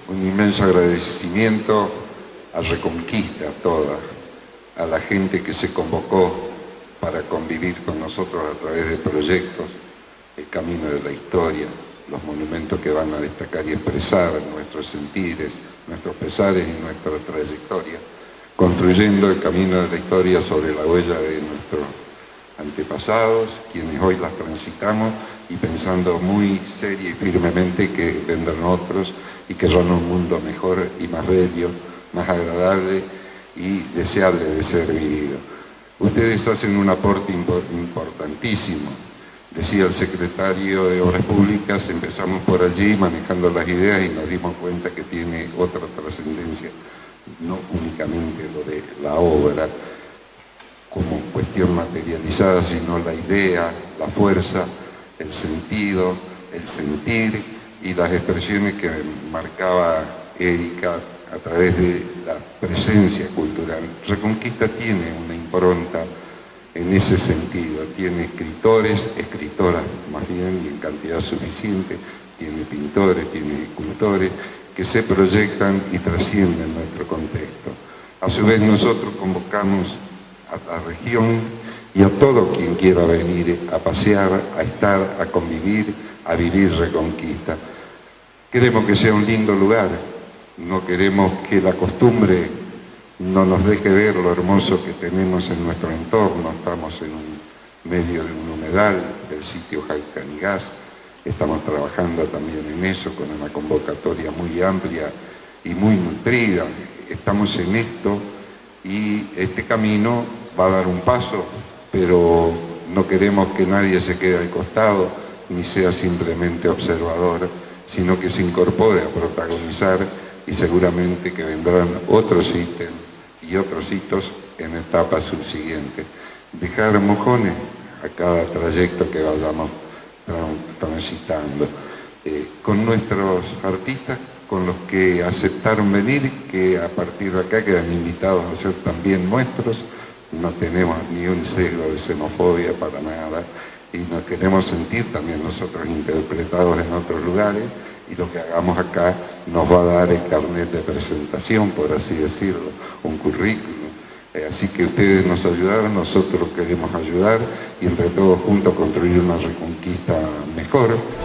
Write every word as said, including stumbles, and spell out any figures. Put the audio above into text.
un inmenso agradecimiento a Reconquista toda, a la gente que se convocó para convivir con nosotros a través de proyectos, el camino de la historia, los monumentos que van a destacar y expresar nuestros sentires, nuestros pesares y nuestra trayectoria, construyendo el camino de la historia sobre la huella de nuestros antepasados, quienes hoy las transitamos, y pensando muy seria y firmemente que vendrán otros y que son un mundo mejor y más bello, más agradable y deseable de ser vivido. Ustedes hacen un aporte importantísimo. Decía el secretario de Obras Públicas, empezamos por allí manejando las ideas y nos dimos cuenta que tiene otra trascendencia, no únicamente lo de la obra como cuestión materializada, sino la idea, la fuerza, el sentido, el sentir y las expresiones que marcaba Erika a través de la presencia cultural. Reconquista tiene una impronta en ese sentido, tiene escritores, escritoras más bien y en cantidad suficiente, tiene pintores, tiene escultores que se proyectan y trascienden nuestro contexto. A su vez nosotros convocamos a la región y a todo quien quiera venir a pasear, a estar, a convivir, a vivir Reconquista. Queremos que sea un lindo lugar, no queremos que la costumbre no nos deje ver lo hermoso que tenemos en nuestro entorno. Estamos en un medio de un humedal del sitio Jalcanigás, estamos trabajando también en eso con una convocatoria muy amplia y muy nutrida. Estamos en esto y este camino va a dar un paso, pero no queremos que nadie se quede al costado ni sea simplemente observador, sino que se incorpore a protagonizar, y seguramente que vendrán otros ítems y otros hitos en etapas subsiguientes. Dejar mojones a cada trayecto que vayamos transitando. Eh, con nuestros artistas, con los que aceptaron venir, que a partir de acá quedan invitados a ser también nuestros, no tenemos ni un sesgo de xenofobia para nada, y nos queremos sentir también nosotros interpretados en otros lugares, y lo que hagamos acá nos va a dar el carnet de presentación, por así decirlo, un currículum. Eh, así que ustedes nos ayudaron, nosotros queremos ayudar, y entre todos juntos construir una Reconquista mejor.